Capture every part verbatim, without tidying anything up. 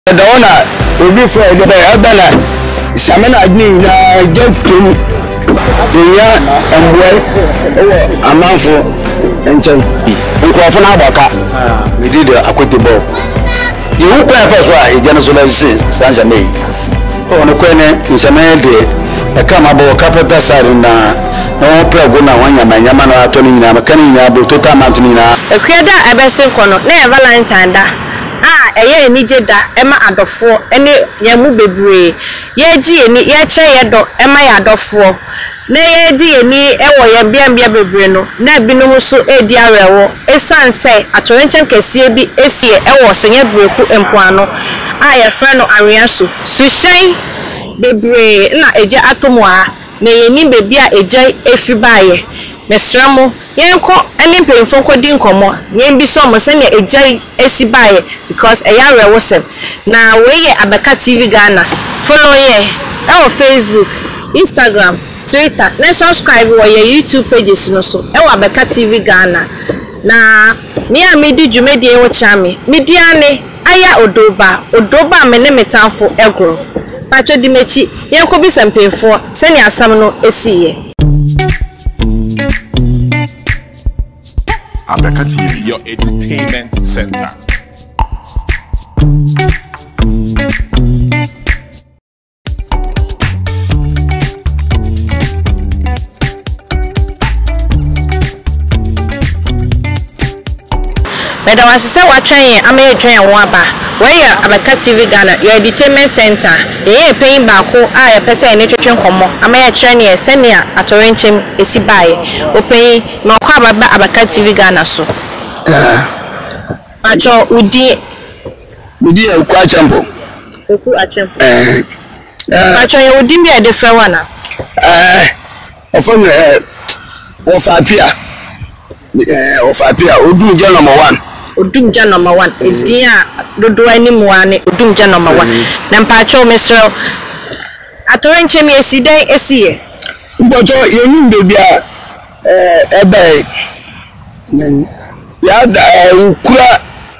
The owner will be for the Abana, Samana na Jokum, the young and well, a month for and Uncle Abaka. We did a quitable. You won't play first, right? General San Jamay. On the corner in Samay day, a come about capital side in no proguna one Yamana, Tony, Namacani, Butota Mountainina. A creator, a best corner, never Valentine. Ah, eye ni jeda ema adofo ene yamu bebre ye ji eni ye che ye do ema ya adofo na ye di eni ewo ye bia bia bebre no na binom so edi arewo esanse atorenchen kese bi esie ewo Senya Beraku empoano a ye frɛ no areaso suhyen bebre na eje atomwa na ye ni bebi a eje efi baaye mesramo yenko eni pemfo kodi nkomo yen bi so mo se ne ejai esibaye because eya rewosem na we Abeka T V Ghana follow ye on Facebook, Instagram, Twitter, na subscribe wo ye YouTube pages no so e wa Abeka T V Ghana na me a me di dwumedi e wo chame media ne aya odoba odoba me ne metamfo egro pacho di mechi yenko bi sempemfo se ne asam no esiye Abeka T V, your entertainment center. But I was so watching a may train waba. Where Abeka T V Ghana, your entertainment center, ye paying back who I a person in nutrition como, a may train ye Senya at Oranchim, a sibai, or paying no cover Abeka T V Ghana so. Macho Udi Udi a quachampo. Uku a champ. Macho Udi be a different one. Ah, from of Apia. Of Apia, Udu number one. Udumja number one. Edia dodo ani muane Udumja number one. Nampacho mesro atorenche mi esiden esiye. Mbocho yenu baby eh ebe ya da ukura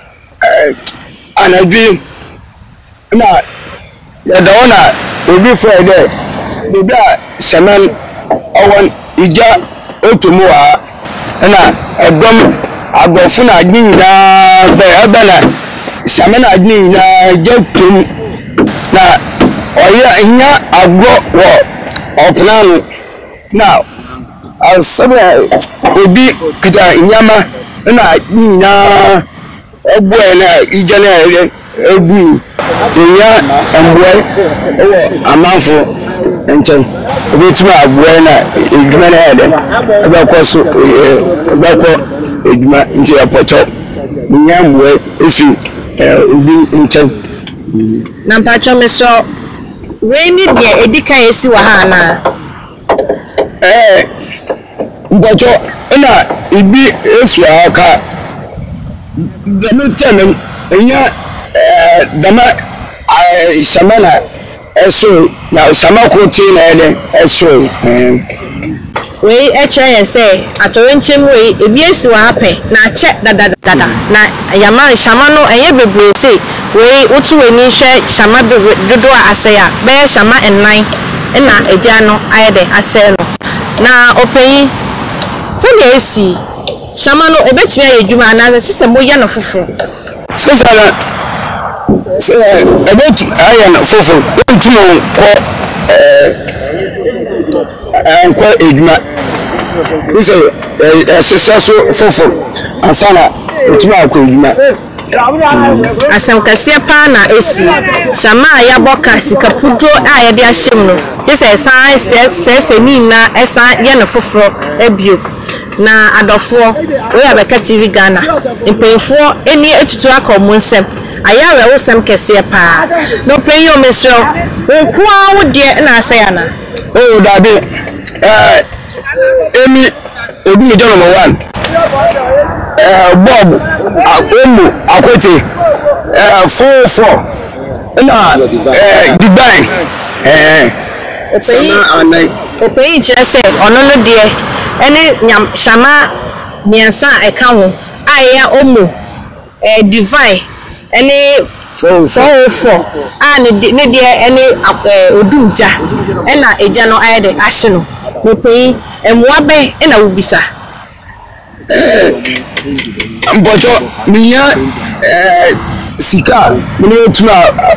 anadwi na ya da ona obi Friday baby semen awon ija otumu na edom agbofu na adni na be abana samena adni na jokum na oya nya agbo wo opnanu na asaba obi kita nyama na adni na egbo na ijana egbu ya emboy amanfo enchen obetuma agbo na edwuma na ede ebe kwaso ebe kwa edwuma nti apoto nyamwe efi obi nchen na mpacho meso we ni de edika esi wa ha na eh mbocho na ibi efi aka gano tenem enya dama samana eso na samako ti na ele eso we eche ye say atorenchem we ebi esi wa happen na che dada dada na yama shama no eye bebre say we otu we ni hwe shama bebre dodo asaya be shama ennan na eja no ayede asay no na opeyi so dey esi shama no ebetumi ayedwuma na sise moya no foforo sisala ebetu aya na foforo ntimo ko eh enko edwuma ise successful foforo asana otuma akodwuma asam kase pa na esi shama ya boka sikapudro a ye de ahyem no kese san sese ni na esa ye no foforo ebio na adofo we Abeka T V Ghana impefo eni etutu aka omunsem ayawe wo sem kese pa no penyo mesro nko a wo de na asaya na oh dabi eh emi ebi je number one eh bob akomu akote eh four four na eh dubai eh opeyi anai opeyi kire se ono no de ene nyam shama miensa eka ho aya omo eh divine ene four four four ah ne ne de ene odumja ena eja no aye de ahye no me pei emwa be ena wubisa eh mbojo miya eh sika mini otuma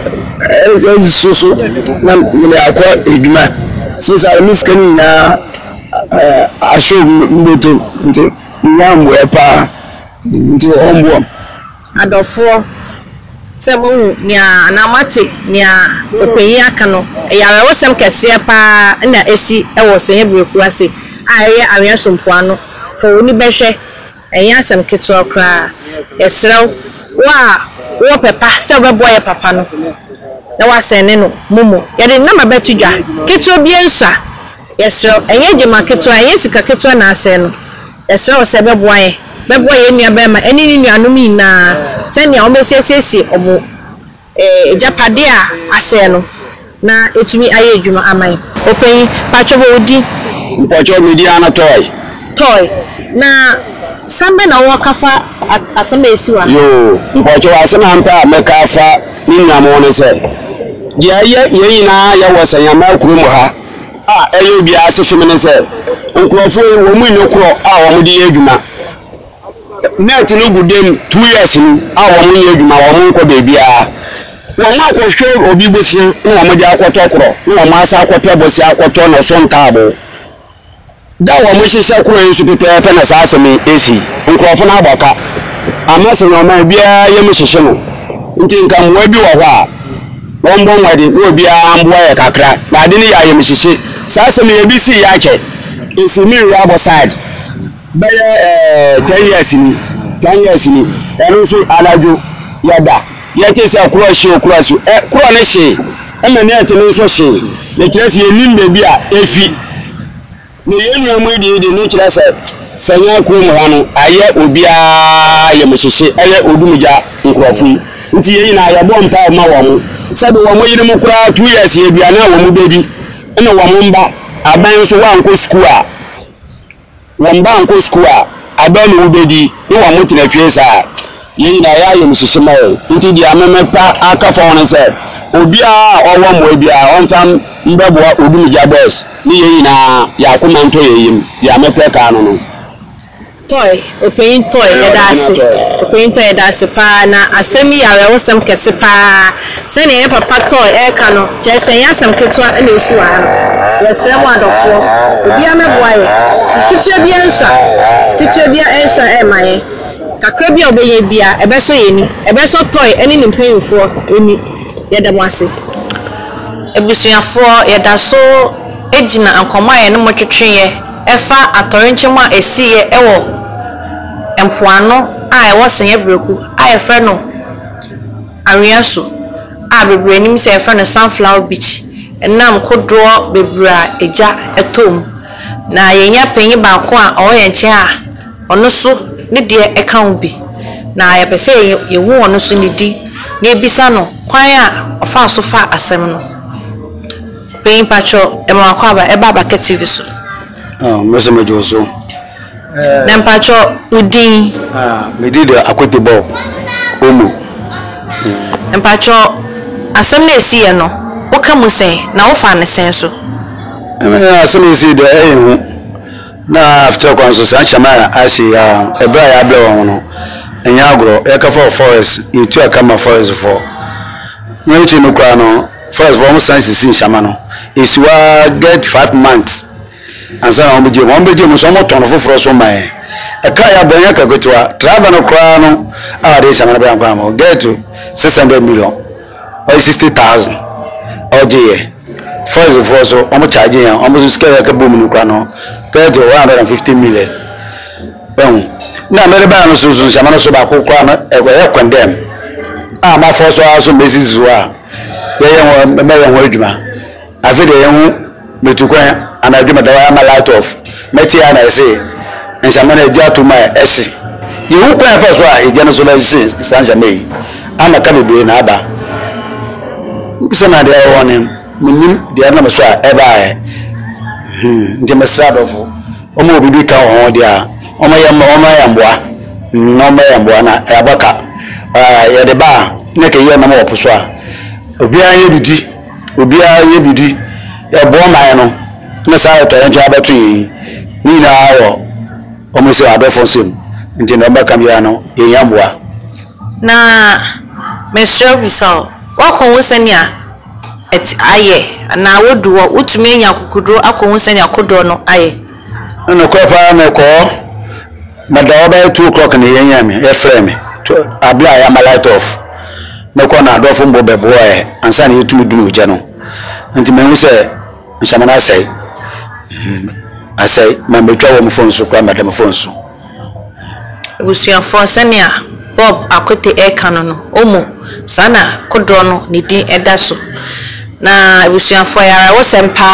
eh soso na mini akọ eduma since I miss can na eh asho mboto nti iya mbo epa nti ombo adofo se mo nia na mate nia opanyi aka no yare wosem kese pa na esi e wo Senya Beraku ase aye awe sompoano fo woni behwe enya asem keto okra yesrew wa wo pepa se bebo ye papa no na wasene no mumu yade na mabetudwa keto bi ensa yesrew enye djuma keto anye sika keto na ase no yesrew se bebo ye bebo ye nua be ma eni ni nua no mi na senya o mesesesi omo eh japade a ase no na etumi aye djuma amai open pachobo odi mpacho media na toy toy na sambe na wakafa asama esiwa yo mpacho asama mpa mekafa ni nua mo ne se dia ye ye na ya wasanya ma kuru mu ha ah eyo bia asefo me ne se nkrofo wo mu nyokro a wo mu di adwuma net no gudem two years ni a wo mu adwuma wo mu nko bebia wo ma ko hwe obi bosi na wo mu di akoto kro na wo ma asa akoto bosi akoto no so ntaabo da wo mu hihye kro ensu pepepe na sa asemi esi nkrofo na aboka amase no ma bia ye mu hihye no nti nkam wa bi wo ho a won bon wadi no bia ambo ya kakra na ade ni ya ye mu hihye sa asemi e bi si ya che esi mi ya bo side baya eh ten years ni ten years ni enu so alajo yada yete se akuro hye okuro so eh kuro ne hye e me ne etene so hye ne kire se enim be bia efi ne yenu amu de de ne kire se Senya ko mu hanu aye obia ye mu hye aye odumuja nkrofu nti yeyi na ya bo mpa ma wo mu sabe wo mo yire mu kura two years ye bia na wo mu bedi ene wo mu mba aban so wa nko school a wamba nko school a aban wo bedi ni wo mo tina fie sa yeyi na ya ye mu hye maye nti dia amemepa aka fa won se obia owo mo bia on fam mbebo odumuja boss ni yeyi na ya kuma nto yeyim ya mepa ka no no toy open toy edase open toy edase pa na asemi yawe wosem kese pa se ne papa toy e ka no je Senya asem ketua na esi wa ye se mo adofo obi ameboaye kitua bia nsa kitua bia ensa e maye kakra bia obeye bia ebeso yeni ebeso toy eni ni mpanyimfo eni ye dem ase ebusuafo ye da so ejina ankoma ye no motwetwe efa atorenchema esiye ewo empoano a ewo Senya Beraku a efre no ariaso a bebre nim se efre no Sunflower Beach enam kodro bebra eja etom na yenya panyi ba ko a o ye nche a ono so ne de eka ho bi na ye pese ye wu ono so ne di na ebisa no kwan a ofa so fa asem no panyi pacho e ma kwa ba e baba K T V so ah mese mejoso eh na mpacho udin ah me did akwete ball omu mpacho asem na esiye no woka mu sen na wo fa ne sen so eme asem esi de eh hu na after kwanso san chama asi ya ebra ya bla won no enya agro e ka for forest into akama forest for no chi no kwa no forest for san sisi chama no esiwa get five months ansa na omje omje mo so mo tono foforo so mai e ka ya bonya ka gotwa travel no kwa no a de chama na bra kwa mo get to six hundred million or sixty thousand oje forest for so omo charge yan omo so scale ka boom no kwa no get to one hundred fifty million bon na mere ba no so so chama no so ba ko kwa no e e condemn a ma for so aso basis wa ye ye me ye wo adwuma afi de ye hu metukwa and I give my light off. Metia and I say, and Shamana Jatu my essay. You won't play first one, a general San Jamay. I'm a cabby brain abba. Some of the other one him, the other was ever. Hm, the Mastrad of Omo Bibica or dear, Oma Yamba, Oma Yambwa, no Mayambuana, Abaka, uh, the bar, na ke ye na mo poso a obi a ye bidi obi a ye bidi e bo man no na sa to enjo abeto yi ni na wo o mo se adofo sim nti na mbaka bia no ye yamwa na mesro bisao wakon Senya et aye na wodu wo utumi enya kokudro akon Senya kodro no aye no ko pa me ko madawa by two o'clock ni yenya me e frame to abla ya ma light off me ko na adofo mbo bebo e ansa na yetumi dunu je no nti me hu se nshamana sai asai ma betwa wo mfon so kwa madam phone so ebusuan for Senya Bob akote e kanu no omo sana kodro no ni din eda so na ebusuan for ya wo sempa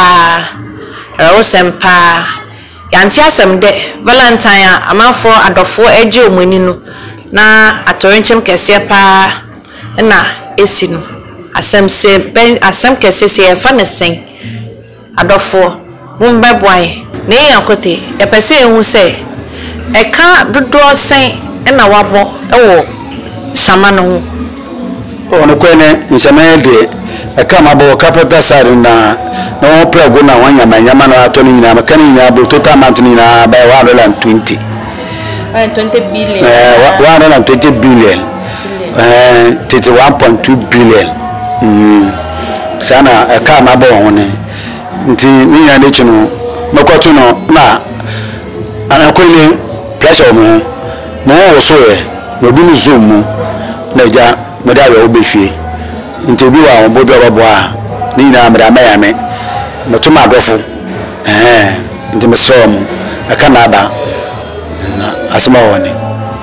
wo sempa yanti asem de Valentine amafo adofo eje omani no na atorenchem kese pa na esi no asem se ben asem kese se e fa ne sen adofo mumbeboy ne yakote e pese ehu se e ka dodo sen na wabo ewo shama no ono kwene nsema de e ka mabo capital side na na wo prego na wanya manyama na ato ni nyina maka ni nyina bo total amount ni na by one hundred twenty eh twenty billion eh one hundred twenty billion eh thirty-one point two billion mm sana e ka mabo ho ne nti ni nyina de chino makoto no na anakwele pressure mo mo wo so e no bi no zoom mu na ja meda yo obefie nti bi wa on bo bi obo a ni nyina meda ma ya me matuma adofo eh nti mesrom aka na aba na asema woni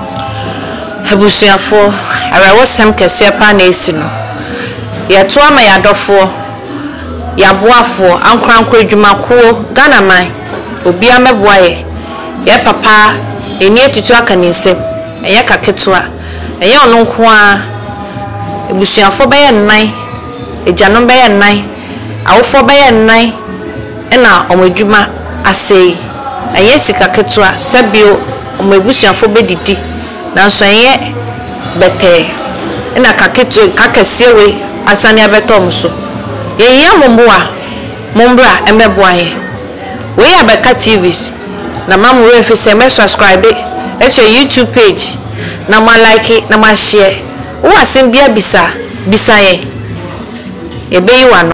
abusuafo ara wosem kese pa na esi no ya to ama ya adofo ya boafo ankranko adwumakuo Ghana man obi ameboaye ya papa eni etutu aka ni nsem enya kaketwa enya ono nko a abusuafo be ye nnan ejanom be ye nnan awofo be ye nnan ena omadwuma asei enya sika ketwa sabio omabusuafo be didi nanso enya bete ena kaketwa kakasiewe asane abetom so yenya momboa mombra emeboaye we abeka T Vs na mamu we fi se me subscribe e to YouTube page na ma like na ma share wo asen bia bisa bisa ye ye be yi wa no